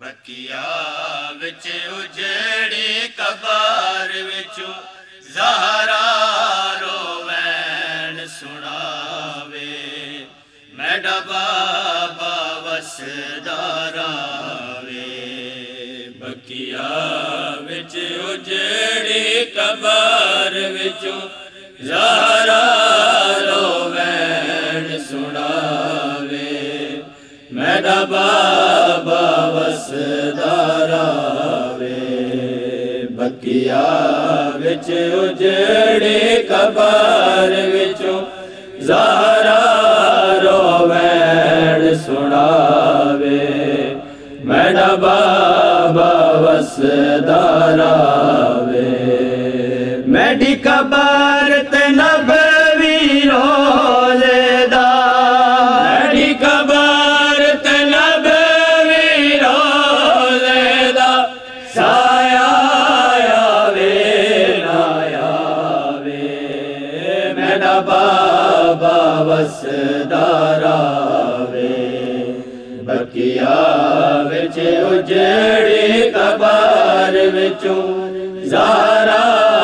बकिया विच उजड़ी कबार विचों ज़हरा रोवैन सुनावे। मैडा बाबा वसदा रावे। बकिया विच उजड़ी कबार विचों ज़हरा रोवैन सुनावे। मैडा बाबा वसदा रावे। बकिया विच उजड़ी कबार विचों ज़हरा रोवैन सुनावे। मैडा बाबा वसदा रावे। मैडी कबार ते नबवी रोज़ेदा। मैडी कबार ते नबवी रोज़ेदा। साया आवे ना आवे। मैडा बाबा वसदा रावे। बकिया विच उजड़ी कबार विचों ज़हरा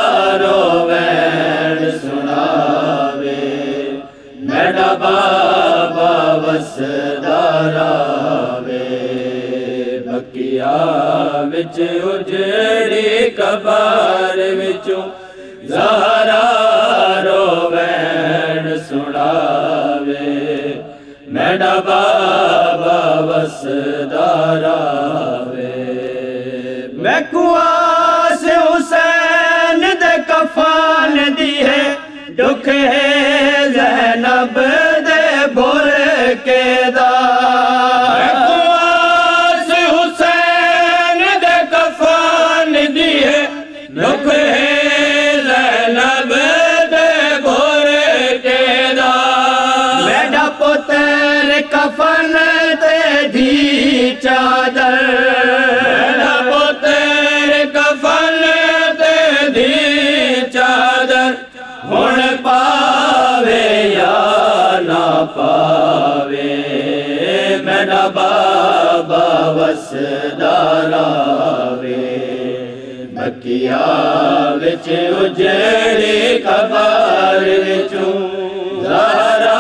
रोवैन सुनावे। मैडा बाबा वसदा रावे। बकिया विच उजड़ी कबार विचों ज़हरा रोवैन सुनावे। मैडा बाबा वसदा रावे। मैं कुआस हुसैन दे कफान दी है दुख है ज़ैनब दे बुरके दा। मैं कुआस हुसैन दे कफान दी है दुख है ज़ैनब दे बुरके दा। मैडा पुत्र कफन ते धी चादर। मैडा पुत्र कफन ते धी चादर। हुण पावे या ना पावे। मैडा बाबा वसदा रावे। बकिया विच उजड़ी कबार विचों ज़हरा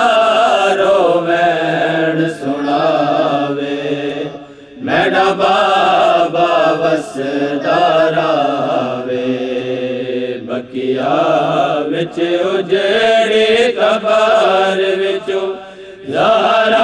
रोवैन सुनावे। मैडा बाबा वसदा रावे। बकिया विच उजड़ी कबार विचों ज़हरा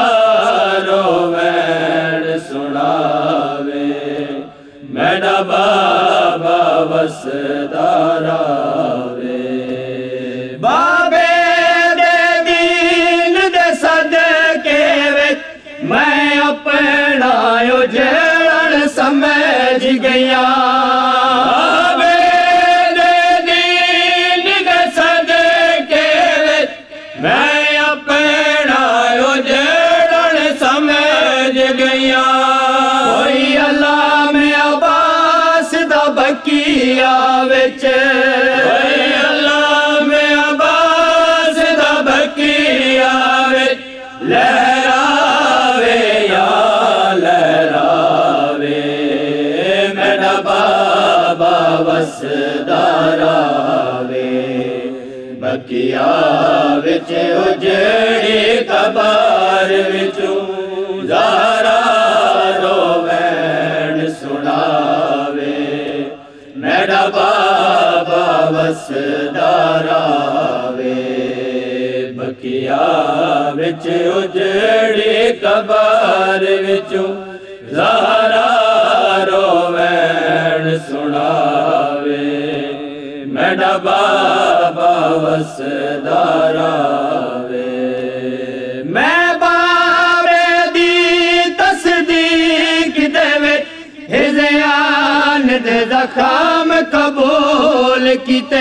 रोवैन सुनावे। मैडा बाबा वसदा रावे। बाबे दे दीन दे सदके विच मैं अपना उजड़न समझ गया। बाबे दे दीन दे सदके विच मैं अपना उजड़न समझ गया। कोई अल्लाह में अब्बास दा बकिया विच। कोई अल्लाह में अब्बास दा बकिया विच लहरावे या लहरावे। मैडा बाबा वसदा रावे। बकिया विच उजड़ी कबार विचों ज़हरा रोवैन सुनावे। मैडा बाबा वसदा रावे। बकिया विच उजड़ी कबार विचों ज़हरा रोवैन सुनावे। मैडा बाबा वसदा रावे। मैं बाबे दी तस्दीक दे विच हिज़यान दे ज़ख़म कबूल कीते।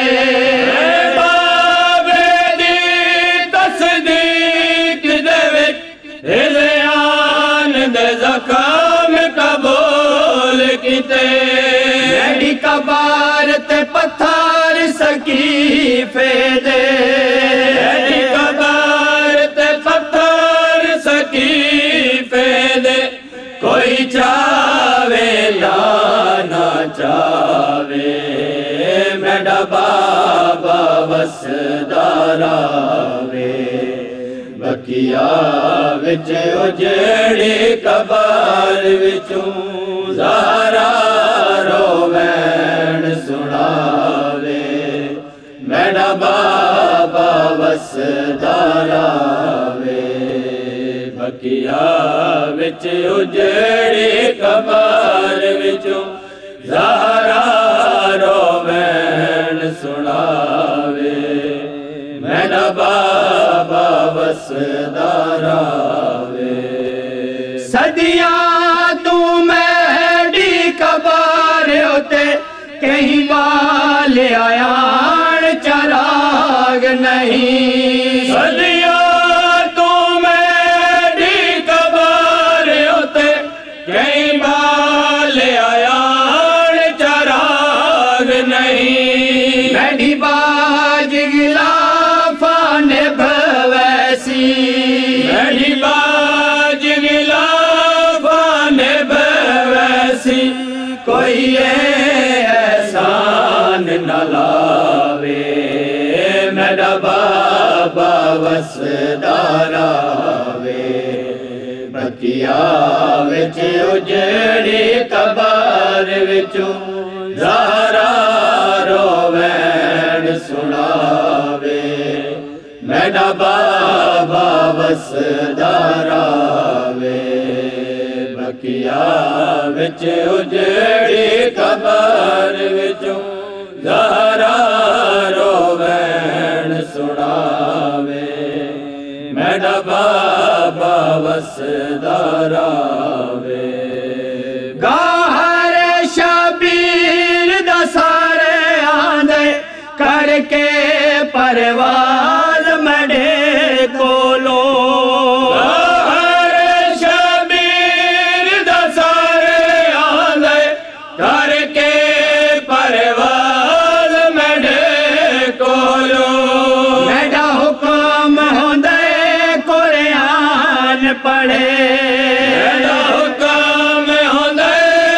बाबे दी तस्दीक दे विच हिज़यान दे ज़ख़म कबूल कीते। मैडी कबार ते पत्थर सकीफे दे। मैडी कबार ते पत्थर सकीफे दे। कोई चाह या ना चावे मेरा बाबा वसदा रहे बकिया विच उजड़ी कबर विचों ज़हरा रोवैन सुनावे मेरा बाबा वसदा रहे बकिया विच उजड़ी कबर विचों ज़हरा रोवैन सुनावे मेरा बाबा वसदा रहे सदिया तू मेरी कबर उते कहीं वाले आयान चराग नहीं सदिया तू मेरी कबर उते कहीं वाले आयान चराग नहीं मेरी बाज गिलाफा ने भवैसी मेरी बाज गिलाफा ने भवैसी कोई एहसान न लावे मेरा बाबा वसदा रहे बकिया विच उजड़ी कबर विचों ज़हरा रोवैन सुनावे मेरा बाबा वसदा रहे बकिया विच उजड़ी कबर विचों ज़हरा रोवैन सुनावे मेरा बाबा वसदा रहे गाहर शबीर दा सारे आंदे करके परवाज़ मड़े कोलो गाहर शबीर दा सारे आंदे करके परवाज़ मड़े कोलो मेरा हुक्म होंदे कुरान पढ़े मेरा हुक्म होंदे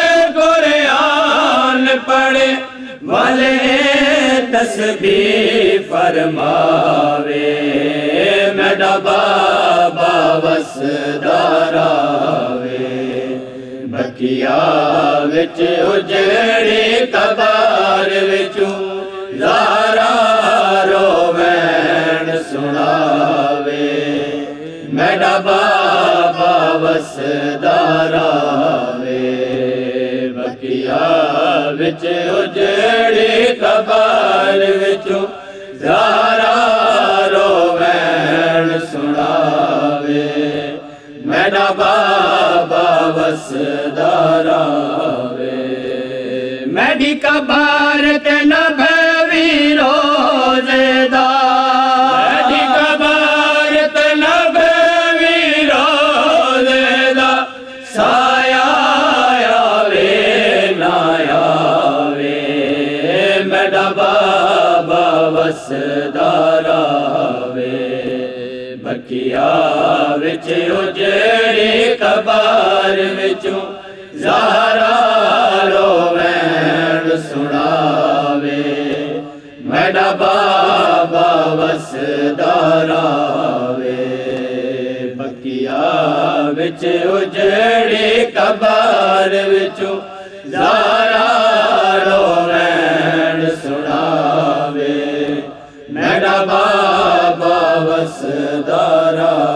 कुरान पढ़े वाले तस्बीह फरमावे मेरा बाबा वसदा रहे बकिया विच उजड़ी कबर विचों ज़हरा रोवैन सुनावे मेरा बाबा वसदा रहे बकिया विच उजड़ी कबर विचों ज़हरा रोवैन सुनावे मेरा बाबा वसदा रहे मेरी कबर ते नबवी रोज़ेदा मेरी कबर ते नबवी रोज़ेदा साया आवे ना आवे मेरा बाबा वसदा रहे बकिया विच उजड़ी कबर विचों ज़हरा रोवैन सुनावे मेरा बाबा वसदा रहे बकिया विच उजड़ी कबर विचों ज़हरा रोवैन सुनावे मेरा बाबा वसदा रहे।